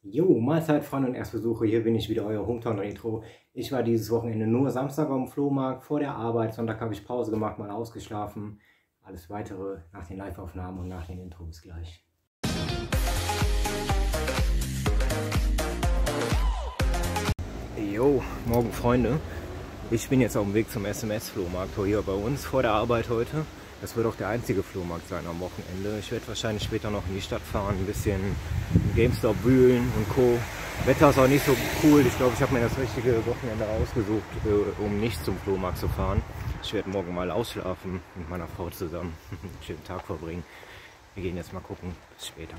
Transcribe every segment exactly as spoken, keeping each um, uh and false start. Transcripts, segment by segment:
Jo, Mahlzeit, Freunde und Erstbesuche, hier bin ich wieder, euer Hometown Retro. Ich war dieses Wochenende nur Samstag am Flohmarkt vor der Arbeit, Sonntag habe ich Pause gemacht, mal ausgeschlafen. Alles weitere nach den Live-Aufnahmen und nach den Intros gleich. Jo, morgen Freunde. Ich bin jetzt auf dem Weg zum S M S-Flohmarkt hier bei uns vor der Arbeit heute. Das wird auch der einzige Flohmarkt sein am Wochenende. Ich werde wahrscheinlich später noch in die Stadt fahren, ein bisschen im GameStop wühlen und Co. Wetter ist auch nicht so cool. Ich glaube, ich habe mir das richtige Wochenende ausgesucht, um nicht zum Flohmarkt zu fahren. Ich werde morgen mal ausschlafen mit meiner Frau zusammen, einen schönen Tag verbringen. Wir gehen jetzt mal gucken. Bis später.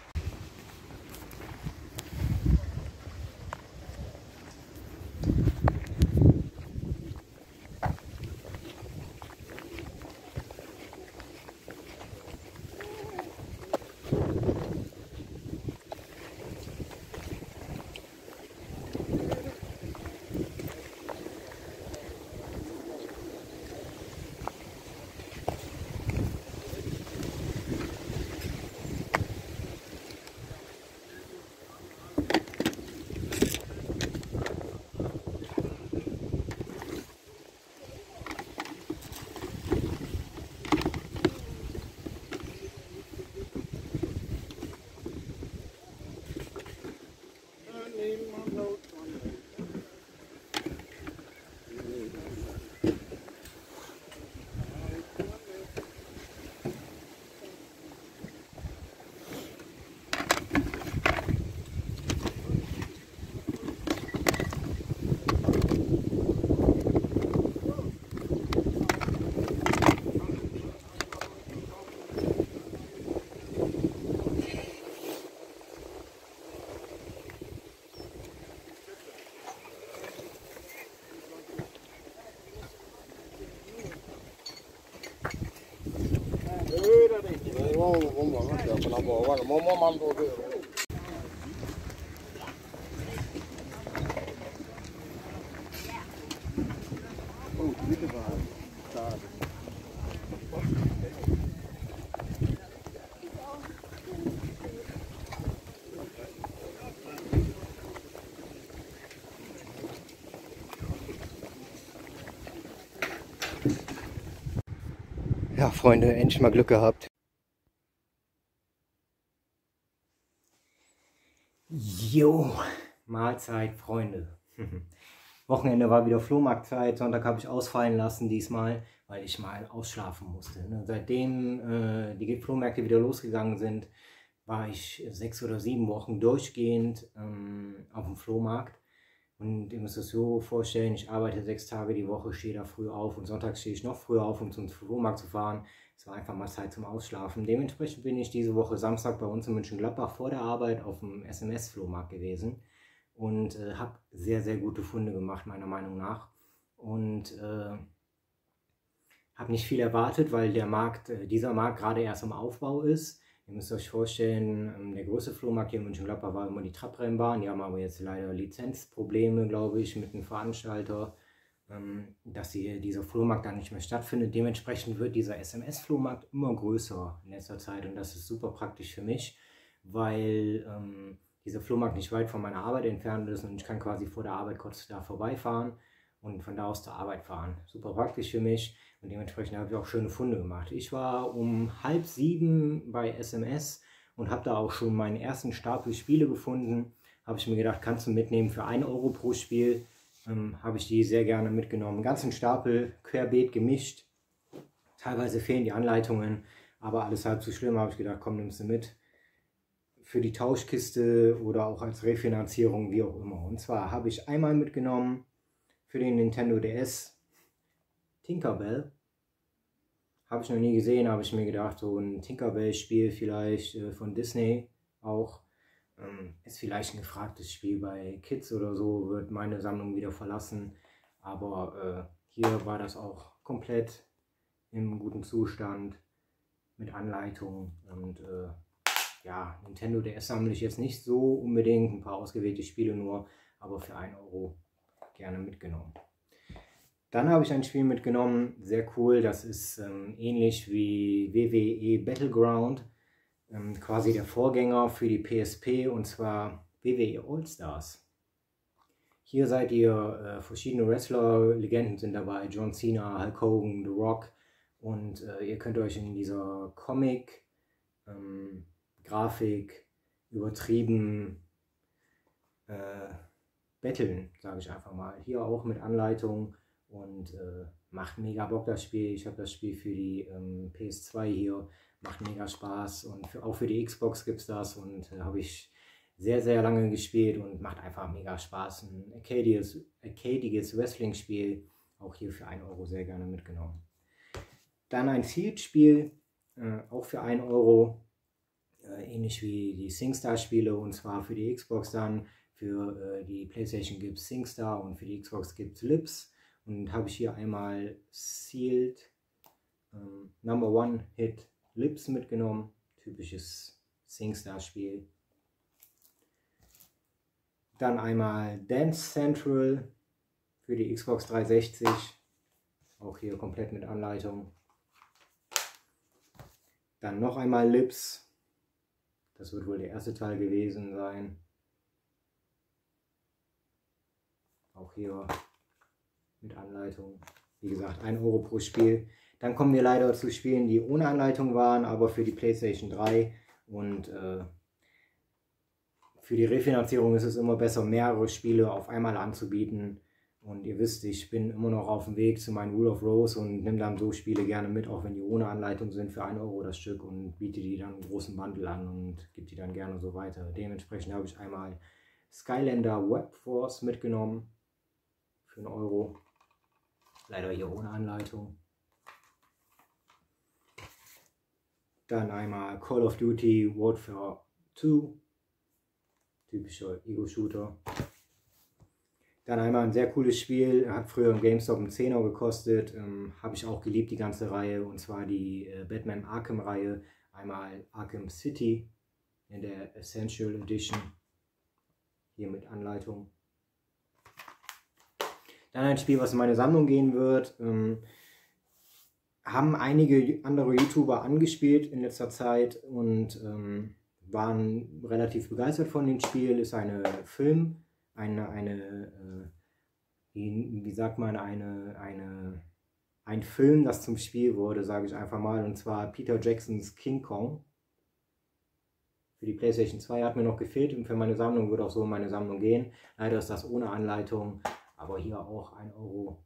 Ja, Freunde, endlich mal Glück gehabt. Jo, Mahlzeit, Freunde. Wochenende war wieder Flohmarktzeit, Sonntag habe ich ausfallen lassen diesmal, weil ich mal ausschlafen musste. Ne? Seitdem äh, die Flohmärkte wieder losgegangen sind, war ich sechs oder sieben Wochen durchgehend ähm, auf dem Flohmarkt. Und ihr müsst es so vorstellen, ich arbeite sechs Tage die Woche, stehe da früh auf und sonntags stehe ich noch früher auf, um zum Flohmarkt zu fahren. Es war einfach mal Zeit zum Ausschlafen. Dementsprechend bin ich diese Woche Samstag bei uns in Mönchengladbach vor der Arbeit auf dem S M S-Flohmarkt gewesen und äh, habe sehr, sehr gute Funde gemacht, meiner Meinung nach. Und äh, habe nicht viel erwartet, weil der Markt, äh, dieser Markt gerade erst im Aufbau ist. Ihr müsst euch vorstellen, der größte Flohmarkt hier in Mönchengladbach war immer die Trabrennbahn. Die haben aber jetzt leider Lizenzprobleme, glaube ich, mit dem Veranstalter, dass hier dieser Flohmarkt dann nicht mehr stattfindet. Dementsprechend wird dieser S M S-Flohmarkt immer größer in letzter Zeit. Und das ist super praktisch für mich, weil ähm, dieser Flohmarkt nicht weit von meiner Arbeit entfernt ist und ich kann quasi vor der Arbeit kurz da vorbeifahren und von da aus zur Arbeit fahren. Super praktisch für mich. Und dementsprechend habe ich auch schöne Funde gemacht. Ich war um halb sieben bei S M S und habe da auch schon meinen ersten Stapel Spiele gefunden. Habe ich mir gedacht, kannst du mitnehmen für ein Euro pro Spiel. Ähm, habe ich die sehr gerne mitgenommen. Einen ganzen Stapel, querbeet gemischt. Teilweise fehlen die Anleitungen, aber alles halb so schlimm. Habe ich gedacht, komm, nimmst du mit. Für die Tauschkiste oder auch als Refinanzierung, wie auch immer. Und zwar habe ich einmal mitgenommen für den Nintendo D S Tinkerbell. Habe ich noch nie gesehen, habe ich mir gedacht, so ein Tinkerbell-Spiel vielleicht äh, von Disney auch. Ähm, ist vielleicht ein gefragtes Spiel bei Kids oder so, wird meine Sammlung wieder verlassen. Aber äh, hier war das auch komplett im guten Zustand mit Anleitung. Und äh, ja, Nintendo D S sammle ich jetzt nicht so unbedingt, ein paar ausgewählte Spiele nur, aber für ein Euro gerne mitgenommen. Dann habe ich ein Spiel mitgenommen, sehr cool, das ist ähm, ähnlich wie W W E Battleground, ähm, quasi der Vorgänger für die P S P, und zwar W B W E All-Stars. Hier seid ihr äh, verschiedene Wrestler, Legenden sind dabei, John Cena, Hulk Hogan, The Rock, und äh, ihr könnt euch in dieser Comic, ähm, Grafik, übertrieben äh, betteln, sage ich einfach mal. Hier auch mit Anleitung, und äh, macht mega Bock das Spiel. Ich habe das Spiel für die ähm, P S zwei hier, macht mega Spaß, und für, auch für die Xbox gibt es das, und äh, habe ich sehr, sehr lange gespielt und macht einfach mega Spaß. Ein arcadiges, arcadiges Wrestling-Spiel, auch hier für ein Euro sehr gerne mitgenommen. Dann ein Field-Spiel, äh, auch für ein Euro, äh, ähnlich wie die SingStar-Spiele, und zwar für die Xbox dann. Für äh, die PlayStation gibt es SingStar und für die Xbox gibt es Lips. Und habe ich hier einmal Sealed ähm, Number One Hit Lips mitgenommen, typisches SingStar-Spiel. Dann einmal Dance Central für die Xbox dreihundertsechzig, auch hier komplett mit Anleitung. Dann noch einmal Lips, das wird wohl der erste Teil gewesen sein. Auch hier mit Anleitung. Wie gesagt, ein Euro pro Spiel. Dann kommen wir leider zu Spielen, die ohne Anleitung waren, aber für die PlayStation drei. Und äh, für die Refinanzierung ist es immer besser, mehrere Spiele auf einmal anzubieten. Und ihr wisst, ich bin immer noch auf dem Weg zu meinem Rule of Rose und nehme dann so Spiele gerne mit, auch wenn die ohne Anleitung sind, für ein Euro das Stück, und biete die dann einen großen Bundle an und gebe die dann gerne so weiter. Dementsprechend habe ich einmal Skylander Web Force mitgenommen für einen Euro. Leider hier ohne Anleitung. Dann einmal Call of Duty Warfare zwei. Typischer Ego-Shooter. Dann einmal ein sehr cooles Spiel, hat früher im GameStop einen Zehner gekostet, ähm, habe ich auch geliebt, die ganze Reihe, und zwar die äh, Batman Arkham Reihe. Einmal Arkham City in der Essential Edition, hier mit Anleitung. Dann ein Spiel, was in meine Sammlung gehen wird, ähm, haben einige andere YouTuber angespielt in letzter Zeit und ähm, waren relativ begeistert von dem Spiel. Ist eine Film, eine, eine äh, wie, wie sagt man, eine, eine, ein Film, das zum Spiel wurde, sage ich einfach mal, und zwar Peter Jacksons King Kong. Für die PlayStation zwei hat mir noch gefehlt, und für meine Sammlung wird auch so in meine Sammlung gehen. Leider ist das ohne Anleitung, aber hier auch ein Euro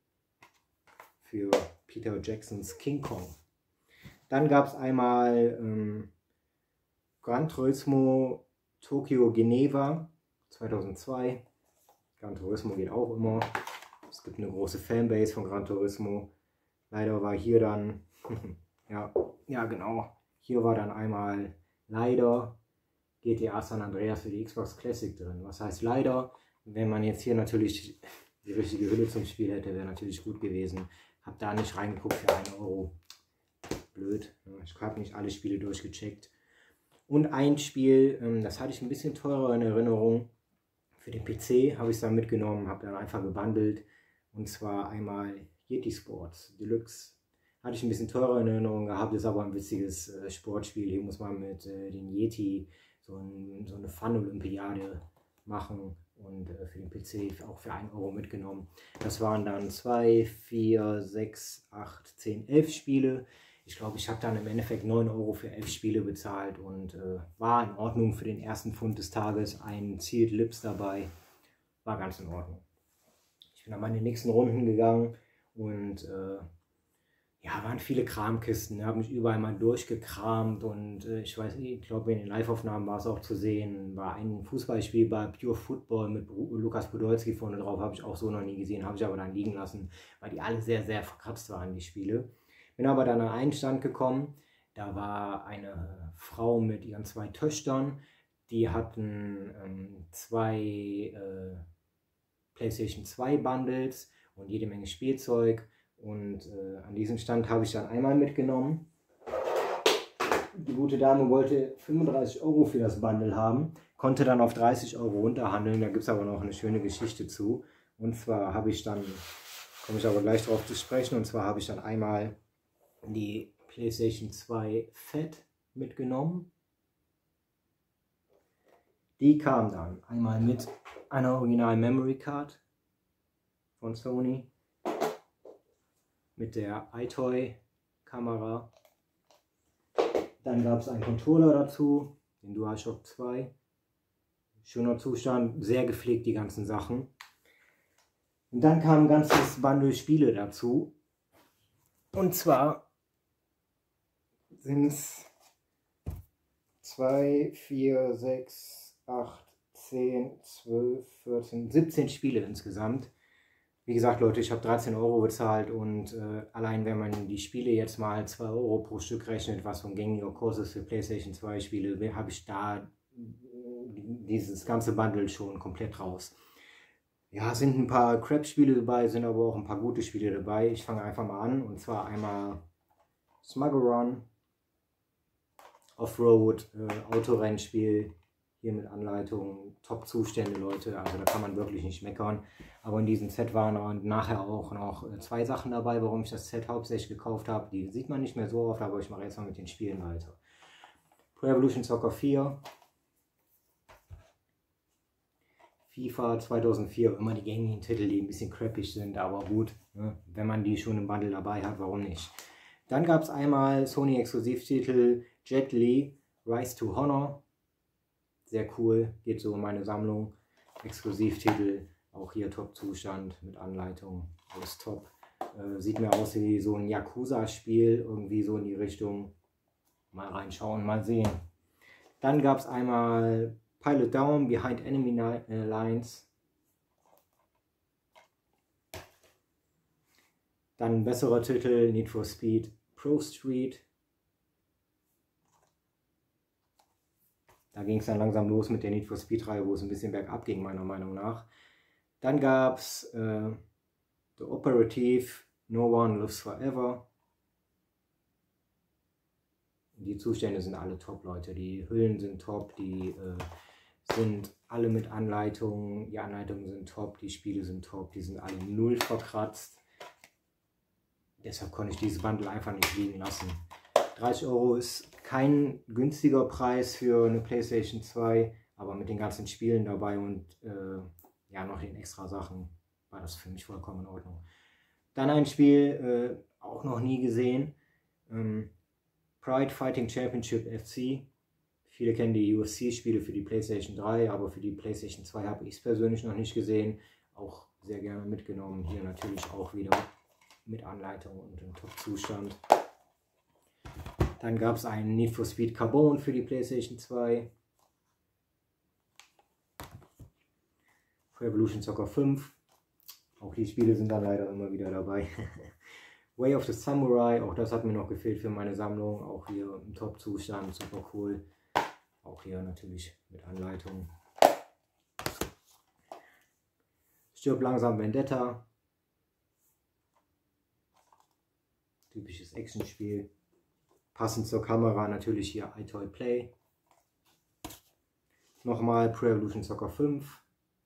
für Peter Jacksons King Kong. Dann gab es einmal ähm, Gran Turismo Tokyo Geneva zweitausendzwei. Gran Turismo geht auch immer. Es gibt eine große Fanbase von Gran Turismo. Leider war hier dann, ja, ja genau, hier war dann einmal leider G T A San Andreas für die Xbox Classic drin. Was heißt leider? Wenn man jetzt hier natürlich die richtige Hülle zum Spiel hätte, wäre natürlich gut gewesen. Hab da nicht reingeguckt für einen Euro. Blöd. Ich habe nicht alle Spiele durchgecheckt. Und ein Spiel, das hatte ich ein bisschen teurer in Erinnerung. Für den P C habe ich es dann mitgenommen, habe dann einfach gebundelt. Und zwar einmal Yeti Sports Deluxe. Hatte ich ein bisschen teurer in Erinnerung gehabt, ist aber ein witziges äh, Sportspiel. Hier muss man mit äh, den Yeti so, ein, so eine Fun-Olympiade machen, und äh, für den P C auch für einen Euro mitgenommen. Das waren dann zwei, vier, sechs, acht, zehn, elf Spiele. Ich glaube, ich habe dann im Endeffekt neun Euro für elf Spiele bezahlt, und äh, war in Ordnung für den ersten Fund des Tages. Ein Sealed Lips dabei, war ganz in Ordnung. Ich bin dann meine nächsten Runden gegangen, und äh, ja, waren viele Kramkisten, habe mich überall mal durchgekramt, und äh, ich weiß nicht, ich glaube, in den Live-Aufnahmen war es auch zu sehen, war ein Fußballspiel bei Pure Football mit Lukas Podolski vorne drauf, habe ich auch so noch nie gesehen, habe ich aber dann liegen lassen, weil die alle sehr, sehr verkratzt waren, die Spiele. Bin aber dann an einen Stand gekommen, da war eine Frau mit ihren zwei Töchtern, die hatten ähm, zwei äh, PlayStation zwei Bundles und jede Menge Spielzeug. Und äh, an diesem Stand habe ich dann einmal mitgenommen. Die gute Dame wollte fünfunddreißig Euro für das Bundle haben, konnte dann auf dreißig Euro runterhandeln. Da gibt es aber noch eine schöne Geschichte zu. Und zwar habe ich dann, komme ich aber gleich darauf zu sprechen, und zwar habe ich dann einmal die PlayStation zwei Fat mitgenommen. Die kam dann einmal mit einer Original Memory Card von Sony, mit der iToy Kamera. Dann gab es einen Controller dazu, den DualShock zwei. Schöner Zustand, sehr gepflegt die ganzen Sachen. Und dann kam ein ganzes Bundle Spiele dazu. Und zwar sind es zwei, vier, sechs, acht, zehn, zwölf, vierzehn, siebzehn Spiele insgesamt. Wie gesagt, Leute, ich habe dreizehn Euro bezahlt und äh, allein wenn man die Spiele jetzt mal zwei Euro pro Stück rechnet, was so ein gängiger Kurs ist für PlayStation zwei Spiele, habe ich da dieses ganze Bundle schon komplett raus. Ja, es sind ein paar Crap-Spiele dabei, sind aber auch ein paar gute Spiele dabei. Ich fange einfach mal an, und zwar einmal Smuggle Run, Offroad, äh, Autorennspiel, hier mit Anleitung, Top-Zustände, Leute, also da kann man wirklich nicht meckern. Aber in diesem Set waren und nachher auch noch zwei Sachen dabei, warum ich das Set hauptsächlich gekauft habe. Die sieht man nicht mehr so oft, aber ich mache jetzt mal mit den Spielen weiter. Pro Evolution Soccer vier, FIFA zweitausendvier, immer die gängigen Titel, die ein bisschen crappig sind, aber gut, ne? Wenn man die schon im Bundle dabei hat, warum nicht. Dann gab es einmal Sony-Exklusivtitel Jet Li, Rise to Honor. Sehr cool, geht so in meine Sammlung. Exklusivtitel, auch hier Top-Zustand mit Anleitung, alles top. Äh, sieht mir aus wie so ein Yakuza-Spiel, irgendwie so in die Richtung. Mal reinschauen, mal sehen. Dann gab es einmal Pilot Down, Behind Enemy Lines. Dann ein besserer Titel, Need for Speed Pro Street. Da ging es dann langsam los mit der Need for Speed Reihe, wo es ein bisschen bergab ging, meiner Meinung nach. Dann gab es äh, The Operative, No One Lives Forever. Die Zustände sind alle top, Leute. Die Hüllen sind top, die äh, sind alle mit Anleitungen. Die Anleitungen sind top, die Spiele sind top, die sind alle null verkratzt. Deshalb konnte ich dieses Bundle einfach nicht liegen lassen. dreißig Euro ist kein günstiger Preis für eine PlayStation zwei, aber mit den ganzen Spielen dabei und äh, ja, noch den extra Sachen war das für mich vollkommen in Ordnung. Dann ein Spiel, äh, auch noch nie gesehen, ähm, Pride Fighting Championship F C. Viele kennen die U F C-Spiele für die PlayStation drei, aber für die PlayStation zwei habe ich es persönlich noch nicht gesehen. Auch sehr gerne mitgenommen. Hier natürlich auch wieder mit Anleitung und im Top-Zustand. Dann gab es einen Need for Speed Carbon für die PlayStation zwei. Pro Evolution Soccer fünf. Auch die Spiele sind dann leider immer wieder dabei. Way of the Samurai, auch das hat mir noch gefehlt für meine Sammlung. Auch hier im Top-Zustand, super cool. Auch hier natürlich mit Anleitung. Stirb langsam Vendetta. Typisches Actionspiel. Passend zur Kamera natürlich hier iToy Play. Nochmal Pro Evolution Soccer fünf.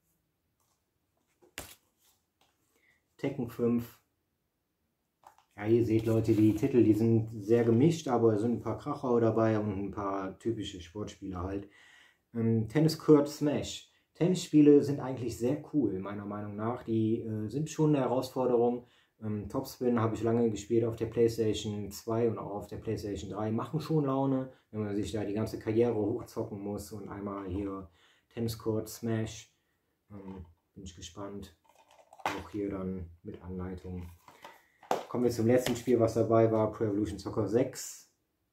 Tekken fünf. Ja, ihr seht, Leute, die Titel, die sind sehr gemischt, aber es sind ein paar Kracher dabei und ein paar typische Sportspiele halt. Ähm, Tennis Court Smash. Tennisspiele sind eigentlich sehr cool, meiner Meinung nach. Die äh, sind schon eine Herausforderung. Ähm, Topspin habe ich lange gespielt auf der PlayStation zwei und auch auf der PlayStation drei. Machen schon Laune, wenn man sich da die ganze Karriere hochzocken muss. Und einmal hier Tennis Court Smash. Ähm, bin ich gespannt. Auch hier dann mit Anleitung. Kommen wir zum letzten Spiel, was dabei war, Pro Evolution Soccer sechs.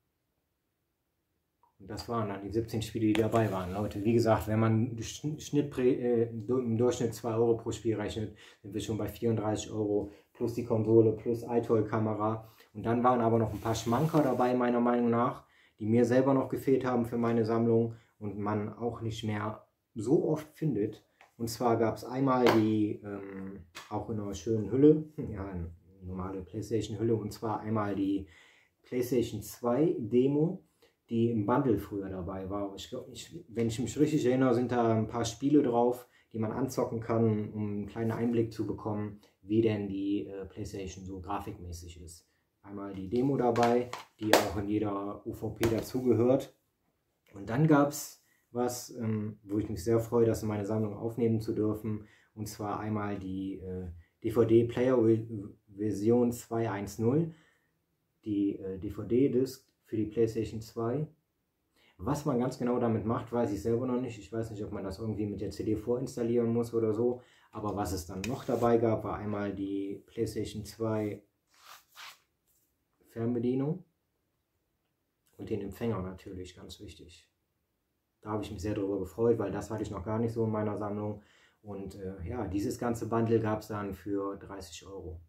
Und das waren dann die siebzehn Spiele, die dabei waren. Leute, wie gesagt, wenn man Schnitt, äh, im Durchschnitt zwei Euro pro Spiel rechnet, sind wir schon bei vierunddreißig Euro plus die Konsole, plus iToy-Kamera. Und dann waren aber noch ein paar Schmanker dabei, meiner Meinung nach, die mir selber noch gefehlt haben für meine Sammlung und man auch nicht mehr so oft findet. Und zwar gab es einmal die, ähm, auch in einer schönen Hülle, ja, eine normale PlayStation-Hülle, und zwar einmal die PlayStation zwei Demo, die im Bundle früher dabei war. Ich glaube, ich, wenn ich mich richtig erinnere, sind da ein paar Spiele drauf, die man anzocken kann, um einen kleinen Einblick zu bekommen, wie denn die äh, PlayStation so grafikmäßig ist. Einmal die Demo dabei, die auch in jeder U V P dazugehört. Und dann gab es was, ähm, wo ich mich sehr freue, das in meine Sammlung aufnehmen zu dürfen. Und zwar einmal die äh, D V D-Player-Version zwei Punkt eins null, die äh, D V D-Disc für die PlayStation zwei. Was man ganz genau damit macht, weiß ich selber noch nicht. Ich weiß nicht, ob man das irgendwie mit der C D vorinstallieren muss oder so. Aber was es dann noch dabei gab, war einmal die PlayStation zwei Fernbedienung und den Empfänger natürlich, ganz wichtig. Da habe ich mich sehr darüber gefreut, weil das hatte ich noch gar nicht so in meiner Sammlung. Und äh, ja, dieses ganze Bundle gab es dann für dreißig Euro.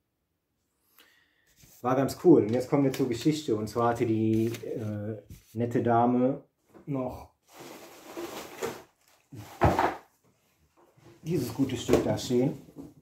War ganz cool. Und jetzt kommen wir zur Geschichte. Und zwar hatte die äh, nette Dame noch dieses gute Stück da stehen.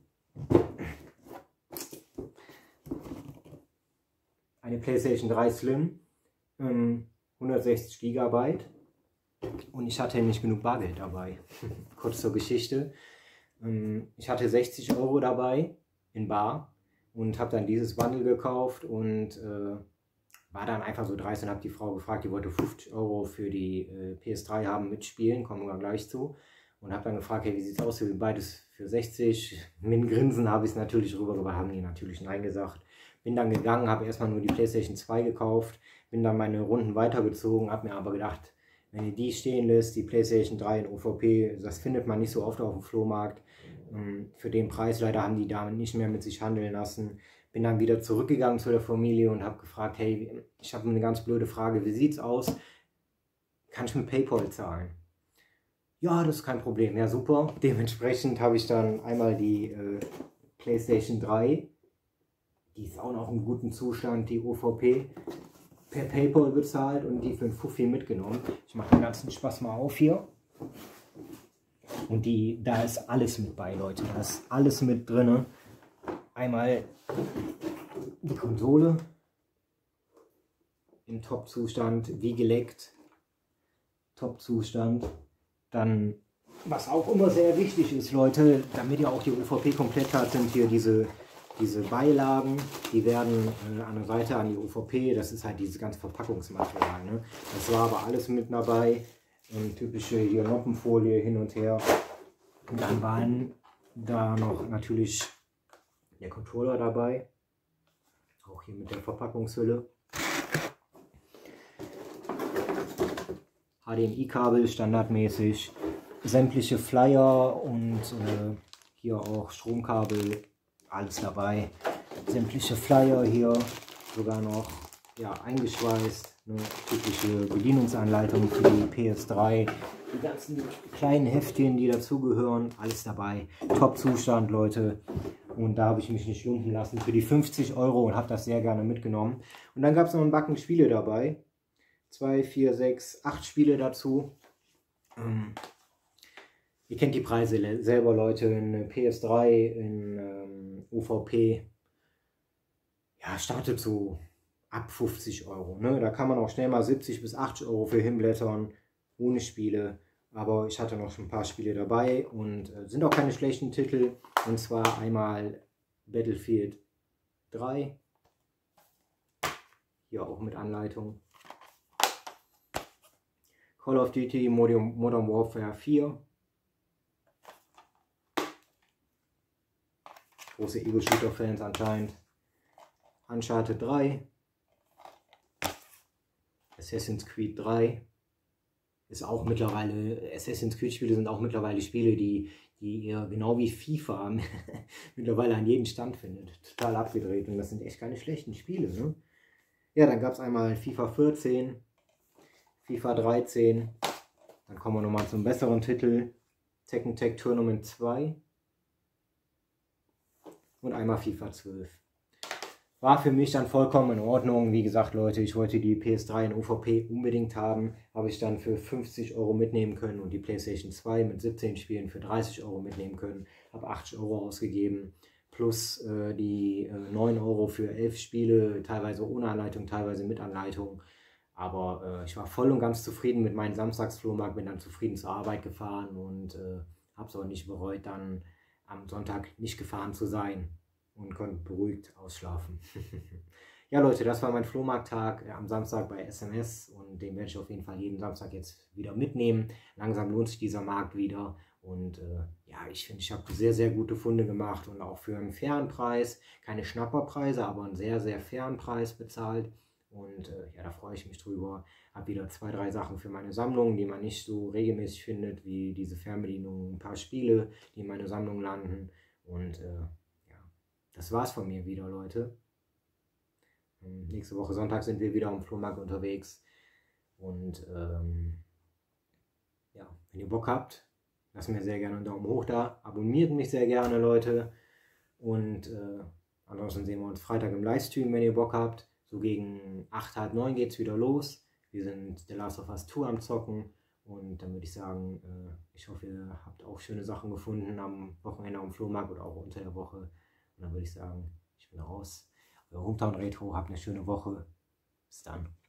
Eine PlayStation drei Slim, ähm, hundertsechzig Gigabyte. Und ich hatte nicht genug Bargeld dabei. Kurz zur Geschichte. Ähm, ich hatte sechzig Euro dabei in bar. Und habe dann dieses Bundle gekauft und äh, war dann einfach so dreist und habe die Frau gefragt, die wollte fünfzig Euro für die äh, P S drei haben mitspielen, kommen wir gleich zu. Und habe dann gefragt, hey, wie sieht es aus, für beides für sechzig? Mit einem Grinsen habe ich es natürlich rübergebracht, haben die natürlich Nein gesagt. Bin dann gegangen, habe erstmal nur die PlayStation zwei gekauft, bin dann meine Runden weitergezogen, habe mir aber gedacht, wenn ihr die stehen lässt, die PlayStation drei in O V P, das findet man nicht so oft auf dem Flohmarkt. Für den Preis leider haben die Damen nicht mehr mit sich handeln lassen. Bin dann wieder zurückgegangen zu der Familie und habe gefragt, hey, ich habe eine ganz blöde Frage, wie sieht's aus? Kann ich mit PayPal zahlen? Ja, das ist kein Problem. Ja, super. Dementsprechend habe ich dann einmal die äh, PlayStation drei, die ist auch noch im guten Zustand, die O V P, per PayPal bezahlt und die für einen Fuffi mitgenommen. Ich mache den ganzen Spaß mal auf hier. Und die, da ist alles mit bei, Leute. Da ist alles mit drin. Einmal die Konsole im Top-Zustand, wie geleckt. Top-Zustand. Dann, was auch immer sehr wichtig ist, Leute, damit ihr auch die O V P komplett habt, sind hier diese, diese Beilagen. Die werden äh, an der Seite an die O V P. Das ist halt dieses ganze Verpackungsmaterial. Ne? Das war aber alles mit dabei. Und typische hier Noppenfolie hin und her. Und dann waren da noch natürlich der Controller dabei. Auch hier mit der Verpackungshülle. H D M I-Kabel standardmäßig. Sämtliche Flyer und äh, hier auch Stromkabel. Alles dabei. Sämtliche Flyer hier sogar noch ja, eingeschweißt. Eine typische Bedienungsanleitung für die P S drei, die ganzen kleinen Heftchen, die dazugehören, alles dabei. Top-Zustand, Leute. Und da habe ich mich nicht lumpen lassen für die fünfzig Euro und habe das sehr gerne mitgenommen. Und dann gab es noch einen Backen Spiele dabei. zwei, vier, sechs, acht Spiele dazu. Ähm, ihr kennt die Preise selber, Leute. In P S drei, in ähm, O V P. Ja, startet so ab fünfzig Euro. Ne? Da kann man auch schnell mal siebzig bis achtzig Euro für hinblättern, ohne Spiele. Aber ich hatte noch schon ein paar Spiele dabei und äh, sind auch keine schlechten Titel. Und zwar einmal Battlefield drei. Hier auch mit Anleitung. Call of Duty Modern Warfare vier. Große Ego-Shooter-Fans anscheinend. Uncharted drei. Assassin's Creed drei ist auch mittlerweile, Assassin's Creed Spiele sind auch mittlerweile Spiele, die, die ihr genau wie FIFA mittlerweile an jedem Stand findet. Total abgedreht und das sind echt keine schlechten Spiele. Ne? Ja, dann gab es einmal FIFA vierzehn, FIFA dreizehn, dann kommen wir nochmal zum besseren Titel, Tekken Tag Tournament zwei und einmal FIFA zwölf. War für mich dann vollkommen in Ordnung. Wie gesagt, Leute, ich wollte die P S drei in O V P unbedingt haben. Habe ich dann für fünfzig Euro mitnehmen können und die PlayStation zwei mit siebzehn Spielen für dreißig Euro mitnehmen können. Habe achtzig Euro ausgegeben. Plus äh, die äh, neun Euro für elf Spiele, teilweise ohne Anleitung, teilweise mit Anleitung. Aber äh, ich war voll und ganz zufrieden mit meinem Samstagsflohmarkt. Bin dann zufrieden zur Arbeit gefahren und äh, habe es auch nicht bereut, dann am Sonntag nicht gefahren zu sein. Und konnte beruhigt ausschlafen. ja Leute, das war mein Flohmarkttag äh, am Samstag bei S M S und den werde ich auf jeden Fall jeden Samstag jetzt wieder mitnehmen. Langsam lohnt sich dieser Markt wieder und äh, ja, ich finde, ich habe sehr, sehr gute Funde gemacht und auch für einen fairen Preis, keine Schnapperpreise, aber einen sehr, sehr fairen Preis bezahlt. Und äh, ja, da freue ich mich drüber. Habe wieder zwei, drei Sachen für meine Sammlung, die man nicht so regelmäßig findet, wie diese Fernbedienung, ein paar Spiele, die in meine Sammlung landen. Und äh, ja, das war's von mir wieder, Leute. Ähm, nächste Woche Sonntag sind wir wieder am Flohmarkt unterwegs. Und ähm, ja, wenn ihr Bock habt, lasst mir sehr gerne einen Daumen hoch da. Abonniert mich sehr gerne, Leute. Und äh, ansonsten sehen wir uns Freitag im Livestream, wenn ihr Bock habt. So gegen acht, halb neun geht es wieder los. Wir sind The Last of Us zwei am Zocken. Und dann würde ich sagen, äh, ich hoffe, ihr habt auch schöne Sachen gefunden am Wochenende am Flohmarkt oder auch unter der Woche. Und dann würde ich sagen, ich bin raus. Euer Hometown Retro, habt eine schöne Woche. Bis dann.